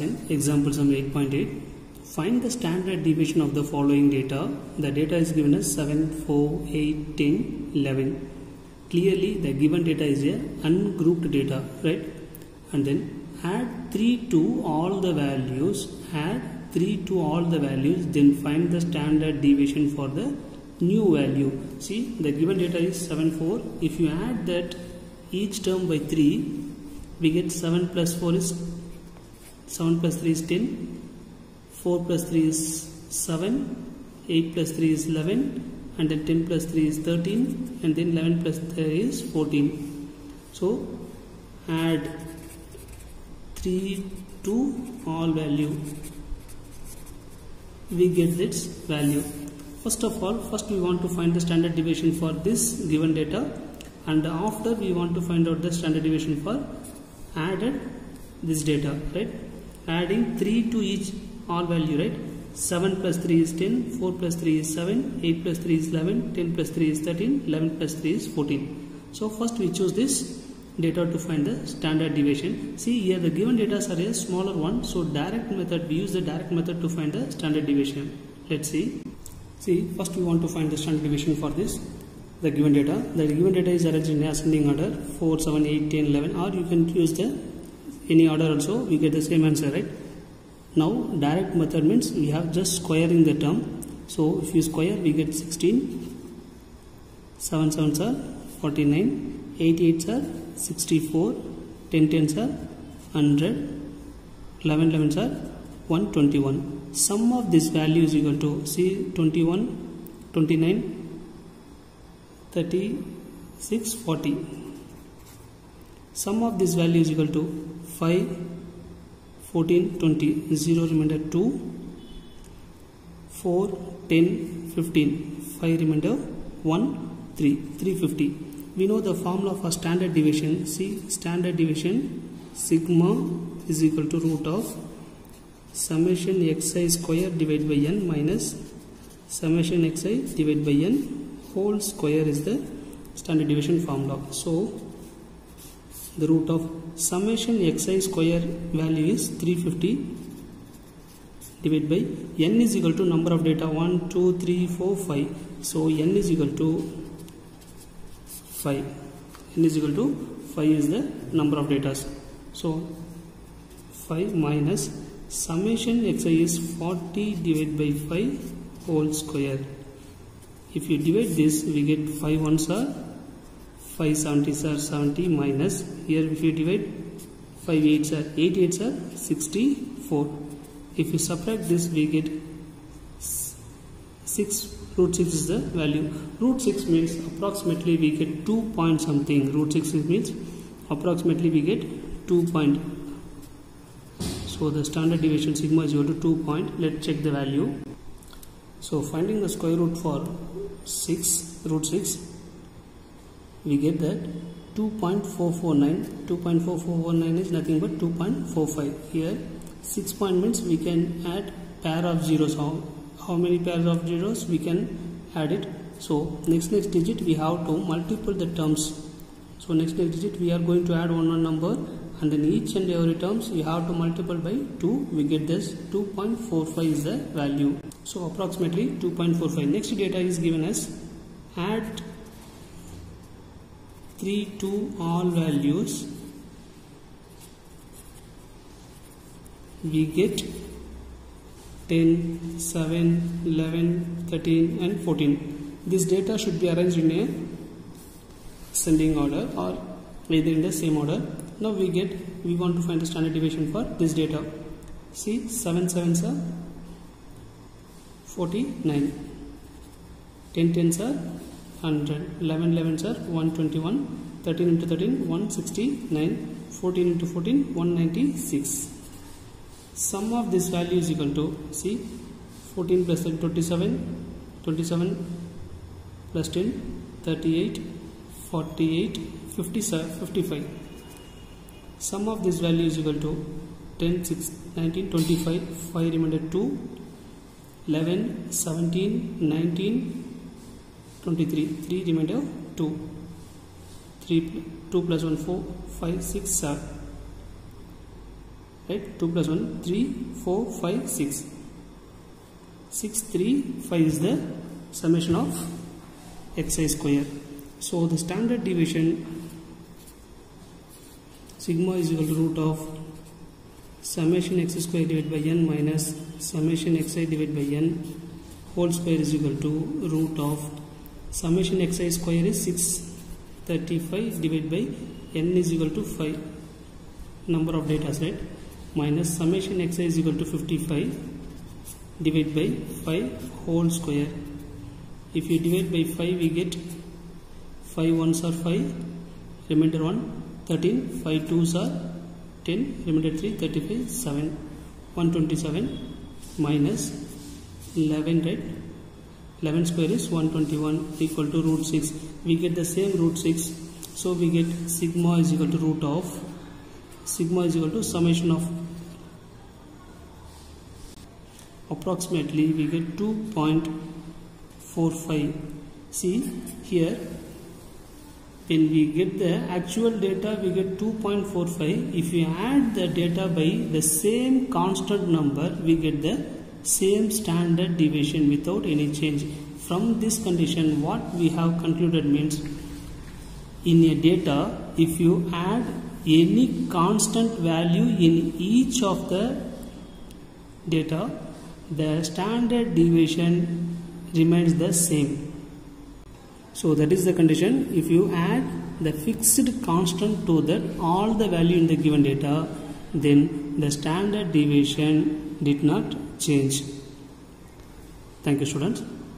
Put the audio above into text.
question, example sum 8.8. Find the standard deviation of the following data. The data is given as 7, 4, 8, 10, 11. Clearly the given data is a ungrouped data, right? And then add 3 to all the values, then find the standard deviation for the new value. See, the given data is 7, 4. If you add that each term by 3, we get 7 plus 4 is 7 plus 3 is 10, 4 plus 3 is 7, 8 plus 3 is 11, and then 10 plus 3 is 13, and then 11 plus 3 is 14. So add 3 to all value, we get this value. First of all, we want to find the standard deviation for this given data, and after we want to find out the standard deviation for added this data, right? Adding 3 to each all value, right? 7 plus 3 is 10, 4 plus 3 is 7, 8 plus 3 is 11, 10 plus 3 is 13, 11 plus 3 is 14. So first we choose this data to find the standard deviation. See here the given data are a smaller one, so we use the direct method to find the standard deviation. Let's see. See, first we want to find the standard deviation for this, the given data. The given data is arranged in ascending order, 4, 7, 8, 10, 11, or you can use the any order also, we get the same answer, right? Now direct method means we have just squaring the term. So if you square, we get 16, 7 7s are 49, 8 8s are 64, 10 10s are 100, 11 11s are 121. Sum of this value is equal to, see, 21, 29, 36, 40. Sum of this value is equal to 5, 14, 20, 0 remainder 2, 4, 10, 15, 5 remainder 1, 3, 350. We know the formula for standard deviation. See, standard deviation, sigma is equal to root of summation xi square divided by n minus summation xi divided by n whole square is the standard deviation formula. So the root of summation xi square value is 350 divided by n is equal to number of data 1, 2, 3, 4, 5. So n is equal to 5. N is equal to 5 is the number of data. So 5 minus summation xi is 40 divided by 5 whole square. If you divide this, we get 5 1s are 5 70s are 70 minus, here if you divide 5 8s are 8 8s are 64. If you subtract this, we get 6, root 6 is the value. Root 6 means approximately we get 2 point something. Root 6 means approximately we get 2 point. So the standard deviation sigma is equal to 2 point. Let's check the value. So finding the square root for root 6, we get that 2.449. 2.4419 is nothing but 2.45. Here 6 point means we can add pair of zeros. How many pairs of zeros we can add it? So next digit we have to multiply the terms. So next digit we are going to add one number, and then each and every terms we have to multiply by 2. We get this 2.45 is the value. So approximately 2.45. Next data is given as add 3 to all values, we get 10, 7, 11, 13 and 14. This data should be arranged in a ascending order or either in the same order. Now we want to find the standard deviation for this data. See, 7 7s are 49, 10 10s are 100, 11 11s are 121, 13 into 13 169, 14 into 14 196. Sum of this value is equal to, see, 14 plus 10 27, 27 plus 10 38, 48, 55. Sum of this value is equal to 10, 6, 19, 25, 5 remainder 2, 11, 17, 19, 23, 3 remainder 2, 2 plus 1 4, 5, 6, 7. right? 2 plus 1 3 4 5 6 6 3 5 is the summation of xi square. So the standard deviation sigma is equal to root of summation x square divided by n minus summation xi divided by n whole square is equal to root of summation xi square is 635 divided by n is equal to 5 number of data, right? Minus summation xi is equal to 55 divided by 5 whole square. If you divide by 5 we get 5 ones are 5, remainder 1 13, 5 twos are 10, remainder 3 35, 7 127 minus 11, right? 11 square is 121 equal to root 6. We get the same root 6, so we get sigma is equal to root of sigma is equal to summation of approximately we get 2.45. see here, when we get the actual data we get 2.45. if we add the data by the same constant number we get the same standard deviation without any change. From this condition what we have concluded means, in a data if you add any constant value in each of the data, the standard deviation remains the same. So that is the condition. If you add the fixed constant to that all the value in the given data, then the standard deviation did not change. Thank you, students.